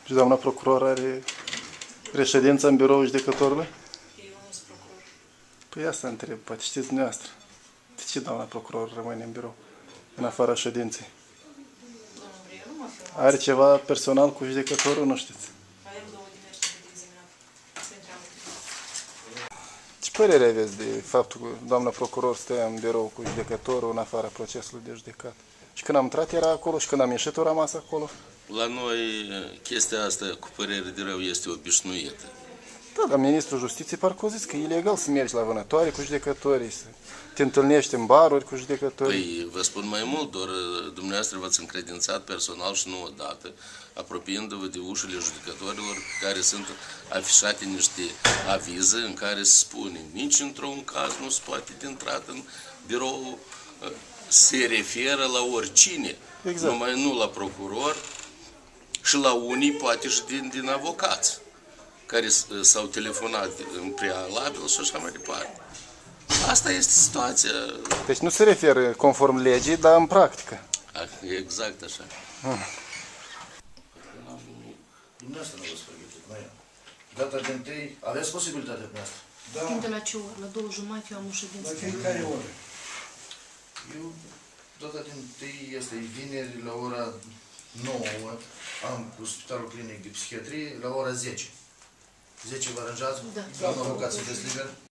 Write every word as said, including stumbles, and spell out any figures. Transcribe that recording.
Și doamna procuror are reședința în biroul judecătorului? Eu nu sunt procuror. Păi asta întreb, poate știți dumneavoastră. De ce doamna procuror rămâne în birou, în afara ședinței? Domnul Brie, nu mă filmați. Are ceva personal cu judecătorul, nu știți? Avem două dimineața de examinat. Să intrăm în Ce părere aveți de faptul că doamna procuror stă în birou cu judecătorul în afara procesului de judecat? Și când am intrat era acolo și când am ieșit o rămas acolo? La noi chestia asta, cu părere de rău, este obișnuită. Da, dar ministrul justiției parcă a zis că e ilegal să mergi la vânătoare cu judecătorii, să te întâlnești în baruri cu judecătorii. Păi, vă spun mai mult, doar dumneavoastră v-ați încredințat personal și nu odată, apropiindu-vă de ușile judecătorilor, care sunt afișate niște avize în care se spune nici într-un caz nu se poate de intrat în birou, se referă la oricine, Exact. numai nu la procuror și la unii, poate și din, din avocați, care s-au telefonat în prealabil și așa mai departe. Asta este situația. Deci nu se referă conform legii, dar în practică. Exact așa. Hmm. Dumneavoastră nu vă pregătit, nu eu. Data de întâi, aveți posibilitatea dumneavoastră? Da. Depinde la ce oră, la două jumătate eu am o ședință. La fiecare oră. Eu, data de întâi este vineri la ora nouă, am cu Spitalul Clinic de Psihiatrie la ora zece. zece vă aranjați? Da. Doamna avocat, sunteți liber?